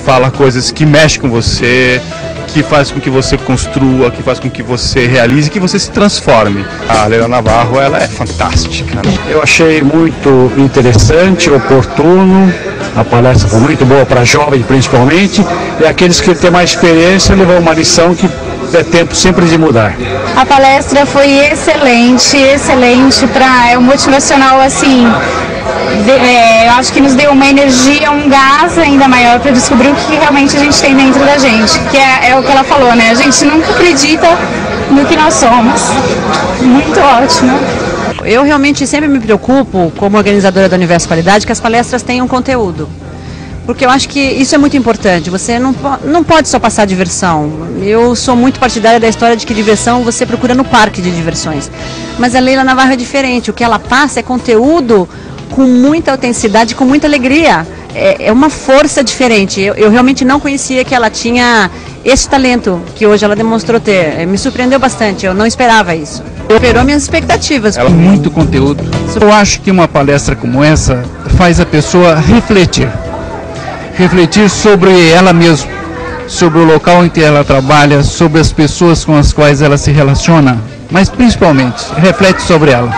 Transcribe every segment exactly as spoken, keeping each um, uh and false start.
fala coisas que mexem com você, que faz com que você construa, que faz com que você realize, que você se transforme. A Leila Navarro, ela é fantástica, né? Eu achei muito interessante, oportuno, a palestra foi muito boa para jovens principalmente, e aqueles que têm mais experiência levam uma lição que é tempo sempre de mudar. A palestra foi excelente, excelente, para é um motivacional assim. De, é, eu acho que nos deu uma energia, um gás ainda maior para descobrir o que realmente a gente tem dentro da gente, que é, é o que ela falou, né? A gente nunca acredita no que nós somos. Muito ótimo. Eu realmente sempre me preocupo, como organizadora do Universo Qualidade, que as palestras tenham conteúdo. Porque eu acho que isso é muito importante, você não, não pode só passar diversão. Eu sou muito partidária da história de que diversão você procura no parque de diversões. Mas a Leila Navarro é diferente, o que ela passa é conteúdo com muita autenticidade, com muita alegria. É, é uma força diferente. Eu, eu realmente não conhecia que ela tinha esse talento que hoje ela demonstrou ter. Me surpreendeu bastante, eu não esperava isso. Superou minhas expectativas. Ela tem muito conteúdo. Eu acho que uma palestra como essa faz a pessoa refletir. Refletir sobre ela mesma, sobre o local em que ela trabalha, sobre as pessoas com as quais ela se relaciona, mas principalmente reflete sobre ela.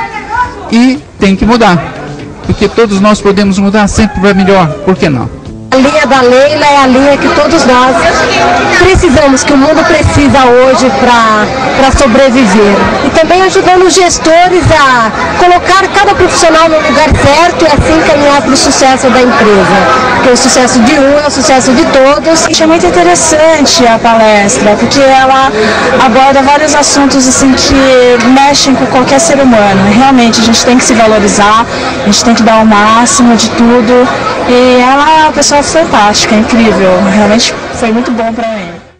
E tem que mudar, porque todos nós podemos mudar sempre para melhor, por que não? A linha da Leila é a linha que todos nós precisamos, que o mundo precisa hoje para sobreviver. E também ajudando os gestores a colocar cada profissional no lugar certo e assim caminhar para o sucesso da empresa. Porque o sucesso de um é o sucesso de todos. Achei muito interessante a palestra, porque ela aborda vários assuntos assim que mexem com qualquer ser humano. Realmente a gente tem que se valorizar, a gente tem que dar o máximo de tudo. E ela é uma pessoa fantástica, incrível. Realmente foi muito bom para mim.